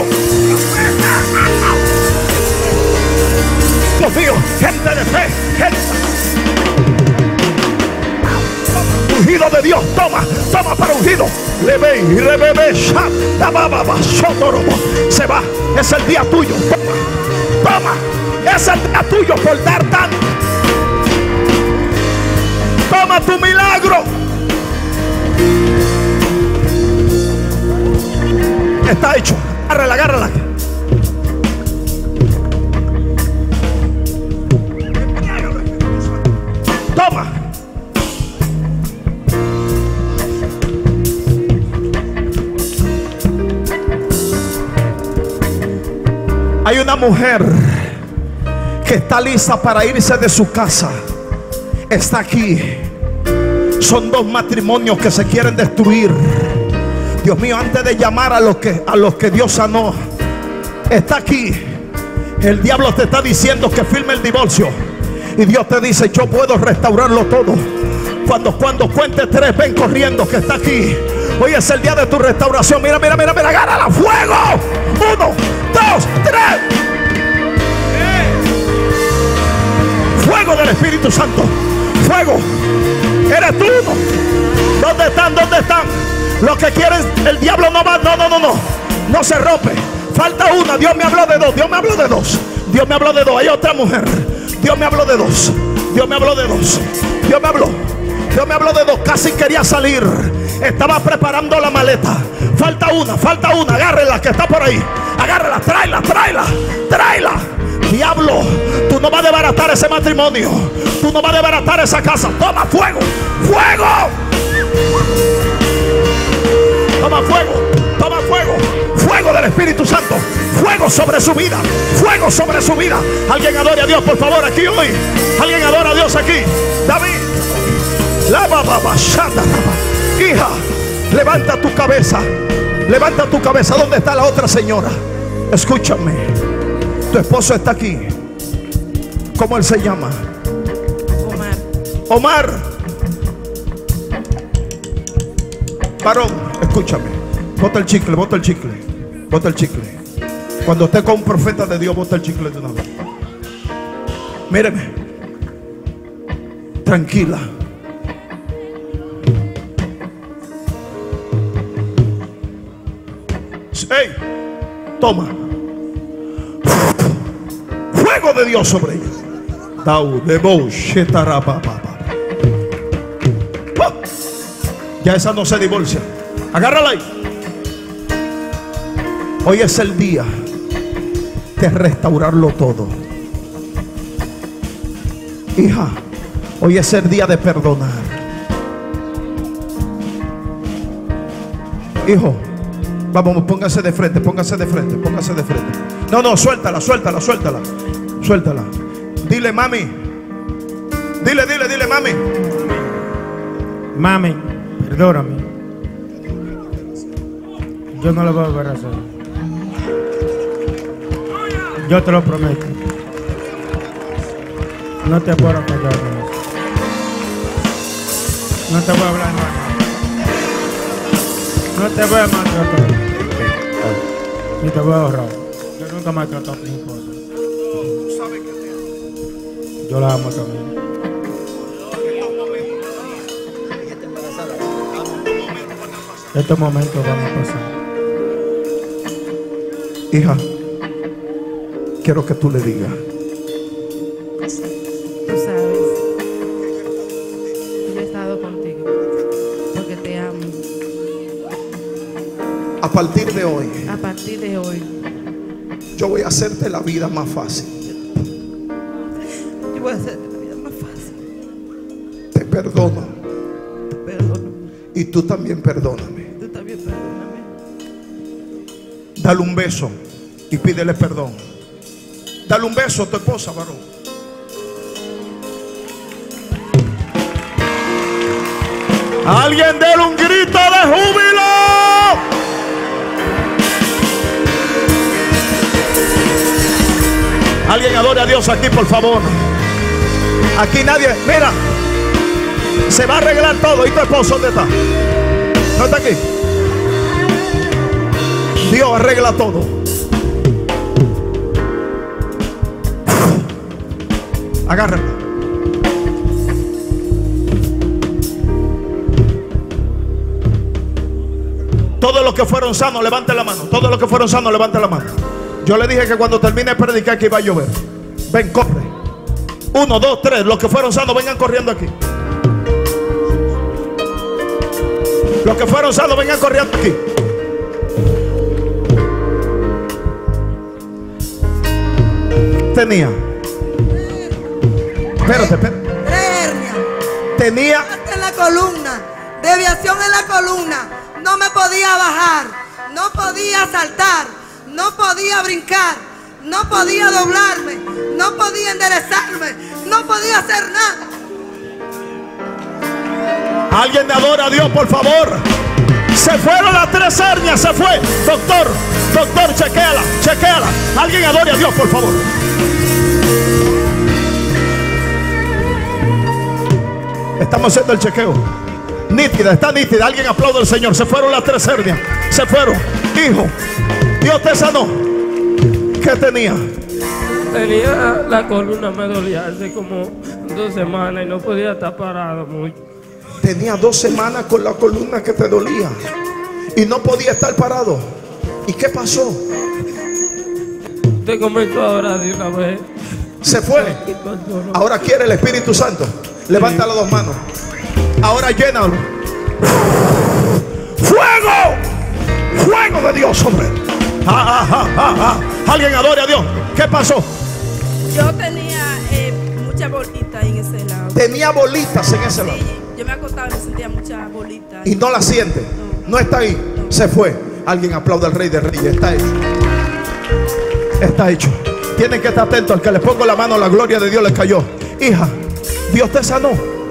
B: Dios mío, gente de fe, ungido de Dios, toma para ungido. Se va, es el día tuyo, toma. Es el día tuyo por dar tanto. Toma tu milagro. Está hecho. Agárrala, agárrala. Toma. Hay una mujer que está lista para irse de su casa. Está aquí. Son dos matrimonios que se quieren destruir. Dios mío, antes de llamar a los que Dios sanó, está aquí. El diablo te está diciendo que firme el divorcio, y Dios te dice: yo puedo restaurarlo todo. Cuando cuente 3, ven corriendo, que está aquí. Hoy es el día de tu restauración. Mira, mira, mira, mira, agárrala. Fuego. 1, 2, 3. Fuego del Espíritu Santo. Fuego. Eres tú. ¿Dónde están? ¿Dónde están? Los que quieren, el diablo no va. No, no, no, no. No se rompe. Falta una. Dios me habló de 2. Dios me habló de 2. Dios me habló de 2. Hay otra mujer. Dios me habló de 2. Dios me habló de 2. Dios me habló. Dios me habló de 2. Casi quería salir. Estaba preparando la maleta. Falta una, falta una. Agárrela, que está por ahí. Agárrela, tráela, tráela, tráela. Diablo, tú no vas a desbaratar ese matrimonio. Tú no vas a desbaratar esa casa. Toma fuego, fuego. Toma fuego, toma fuego. Fuego del Espíritu Santo. Fuego sobre su vida. Fuego sobre su vida. Alguien adore a Dios, por favor, aquí hoy. Alguien adora a Dios aquí. David. La baba, shata. Hija, levanta tu cabeza. Levanta tu cabeza. ¿Dónde está la otra señora? Escúchame. Tu esposo está aquí. ¿Cómo él se llama?
C: Omar.
B: Omar. Varón, escúchame. Bota el chicle, bota el chicle. Bota el chicle. Cuando esté con un profeta de Dios, bota el chicle de una vez. Míreme. Tranquila. Hey, toma. Fuego de Dios sobre ella. Ya esa no se divorcia. Agárrala ahí. Hoy es el día de restaurarlo todo. Hija, hoy es el día de perdonar. Hijo, vamos, póngase de frente, póngase de frente, póngase de frente. No, no, suéltala, suéltala, suéltala. Suéltala. Dile, mami. Dile, dile, dile, mami.
D: Mami, perdóname. Yo no lo voy a volver a hacer. Yo te lo prometo. No te puedo meter. No te voy a hablar más. No te voy a maltratar. Ni te voy a ahorrar. Yo nunca maltrato a mi esposa. Yo la amo también. Estos momentos van a pasar.
B: Hija, quiero que tú le digas.
C: Tú sabes, yo he estado contigo porque te amo.
B: A partir de hoy,
C: A partir de hoy,
B: yo voy a hacerte la vida más fácil.
C: yo voy a hacerte la vida más fácil.
B: Te perdono.
C: Te perdono.
B: Y tú también perdóname.
C: Tú también perdóname.
B: Dale un beso y pídele perdón. Dale un beso a tu esposa, varón. Alguien déle un grito de júbilo. Alguien adore a Dios aquí, por favor. Aquí nadie, mira, se va a arreglar todo. ¿Y tu esposo dónde está? ¿No está aquí? Dios arregla todo. Agárrenlo. Todos los que fueron sanos, levanten la mano. Todos los que fueron sanos, levanten la mano. Yo le dije que cuando termine de predicar que iba a llover. Ven, corre. 1, 2, 3. Los que fueron sanos, vengan corriendo aquí. Los que fueron sanos, vengan corriendo aquí. Tenía. Espérate.
E: Hernia.
B: Tenía.
E: En la columna. Deviación en la columna. No me podía bajar. No podía saltar. No podía brincar. No podía doblarme. No podía enderezarme. No podía hacer nada.
B: Alguien adora a Dios, por favor. Se fueron las 3 hernias, se fue. Doctor, chequéala. Alguien adore a Dios, por favor. Estamos haciendo el chequeo. Nítida, está nítida. Alguien aplaude al Señor. Se fueron las 3 hernias. Se fueron. Hijo, Dios te sanó. ¿Qué tenía?
F: Tenía la columna, me dolía hace como 2 semanas y no podía estar parado mucho.
B: Tenía 2 semanas con la columna que te dolía y no podía estar parado. ¿Y qué pasó?
F: Te comenzó ahora de una vez.
B: Se fue. Ahora quiere el Espíritu Santo. Levanta las 2 manos. Ahora llénalo. ¡Fuego! ¡Fuego de Dios sobre él! Alguien adore a Dios. ¿Qué pasó?
C: Yo tenía muchas bolitas en ese lado.
B: Tenía bolitas en ese lado.
C: Sí, yo me acostaba y me sentía muchas bolitas.
B: Y no la siente. No está ahí. Se fue. Alguien aplaude al Rey de Reyes. Está hecho. Está hecho. Tienen que estar atentos. Al que le pongo la mano, la gloria de Dios les cayó. Hija, Dios te sanó.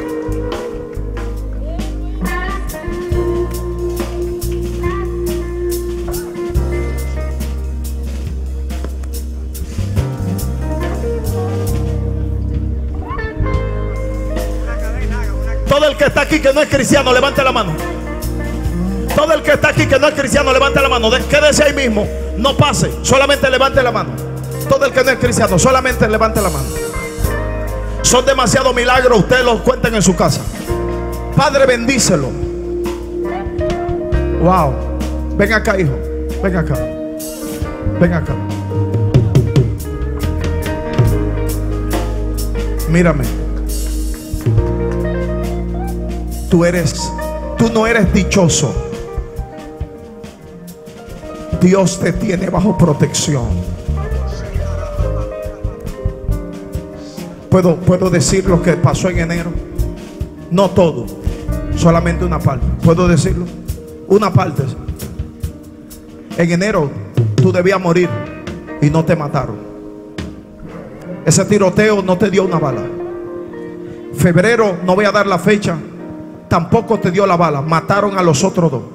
B: Todo el que está aquí que no es cristiano, levante la mano. Todo el que está aquí que no es cristiano, levante la mano. Quédese ahí mismo. No pase. Solamente levante la mano. Todo el que no es cristiano, solamente levante la mano. Son demasiados milagros. Ustedes los cuenten en su casa. Padre, bendícelo. Wow. Ven acá, hijo. Ven acá. Ven acá. Mírame. Tú no eres dichoso. Dios te tiene bajo protección. ¿Puedo decir lo que pasó en enero? No todo, solamente una parte. ¿Puedo decirlo? Una parte. En enero tú debías morir y no te mataron. Ese tiroteo no te dio una bala. Febrero, no voy a dar la fecha, tampoco te dio la bala. Mataron a los otros 2.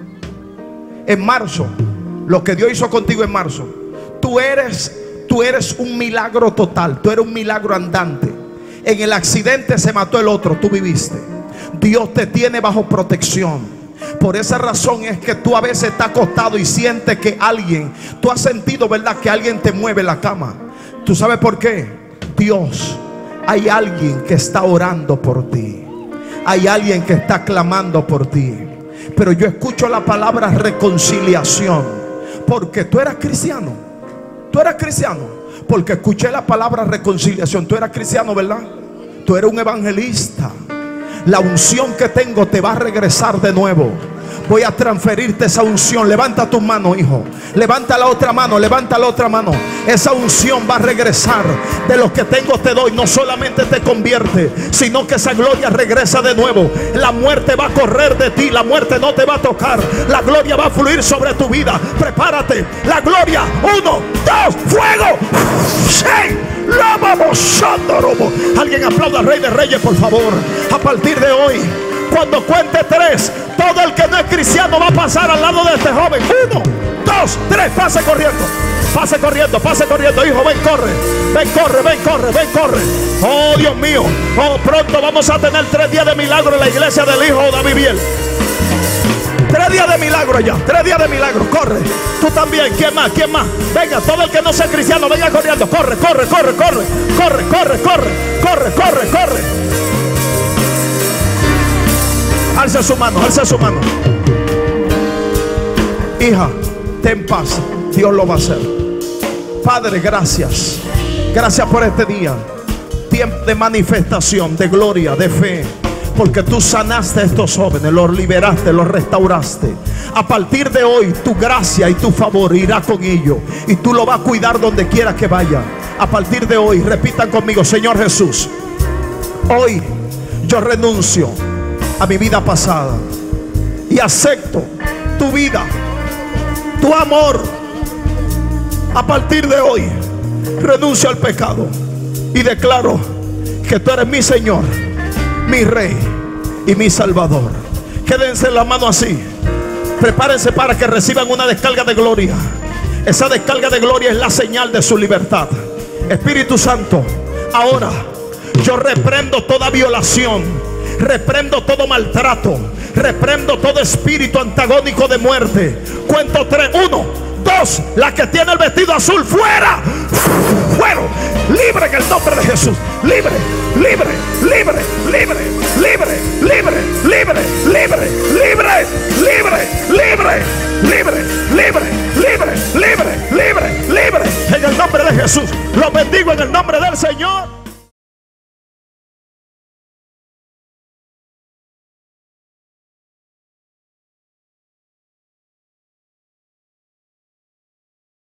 B: En marzo, lo que Dios hizo contigo en marzo, tú eres un milagro total. Tú eres un milagro andante. En el accidente se mató el otro, tú viviste. Dios te tiene bajo protección. Por esa razón es que tú a veces estás acostado y sientes que alguien, tú has sentido, ¿verdad?, que alguien te mueve la cama. ¿Tú sabes por qué? Dios, hay alguien que está orando por ti. Hay alguien que está clamando por ti. Pero yo escucho la palabra reconciliación, porque tú eras cristiano. Tú eras cristiano, porque escuché la palabra reconciliación. Tú eras cristiano, ¿verdad? Tú eres un evangelista. La unción que tengo te va a regresar de nuevo. Voy a transferirte esa unción. Levanta tu mano, hijo. Levanta la otra mano, levanta la otra mano. Esa unción va a regresar. De lo que tengo te doy. No solamente te convierte, sino que esa gloria regresa de nuevo. La muerte va a correr de ti. La muerte no te va a tocar. La gloria va a fluir sobre tu vida. Prepárate. La gloria. 1, 2, fuego. Sí. La vamos a dar. Alguien aplauda al Rey de Reyes, por favor. A partir de hoy, cuando cuente 3, todo el que no es cristiano va a pasar al lado de este joven. 1, 2, 3, pase corriendo. Pase corriendo, pase corriendo, hijo, ven, corre. Ven, corre, ven, corre, ven, corre. Oh, Dios mío. Oh, pronto vamos a tener 3 días de milagro en la iglesia del hijo David Biel. 3 días de milagro ya, 3 días de milagro. Corre, tú también. ¿Quién más? ¿Quién más? Venga, todo el que no sea cristiano, venga corriendo. Corre, corre, corre, corre. Corre, corre, corre. Corre, corre, corre. Alza su mano, alza su mano. Hija, ten paz. Dios lo va a hacer. Padre, gracias. Gracias por este día. Tiempo de manifestación, de gloria, de fe. Porque tú sanaste a estos jóvenes, los liberaste, los restauraste. A partir de hoy tu gracia y tu favor irá con ellos, y tú lo vas a cuidar donde quiera que vaya. A partir de hoy, repitan conmigo: Señor Jesús, hoy yo renuncio a mi vida pasada y acepto tu vida, tu amor. A partir de hoy renuncio al pecado y declaro que tú eres mi Señor, mi Rey y mi Salvador. Quédense en la mano así. Prepárense para que reciban una descarga de gloria. Esa descarga de gloria es la señal de su libertad. Espíritu Santo, ahora yo reprendo toda violación, reprendo todo maltrato, reprendo todo espíritu antagónico de muerte. Cuento 3, 1, 2. La que tiene el vestido azul, fuera, fuera, libre en el nombre de Jesús. Libre, libre, libre, libre, libre, libre, libre, libre, libre, libre, libre, libre, libre, libre, libre, libre, libre. En el nombre de Jesús, los bendigo en el nombre del Señor.